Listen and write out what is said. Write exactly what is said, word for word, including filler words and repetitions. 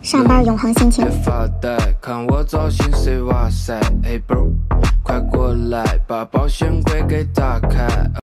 上班永恒心情。 别发呆，看我造型谁哇塞，Hey bro，快过来把保险柜给打开。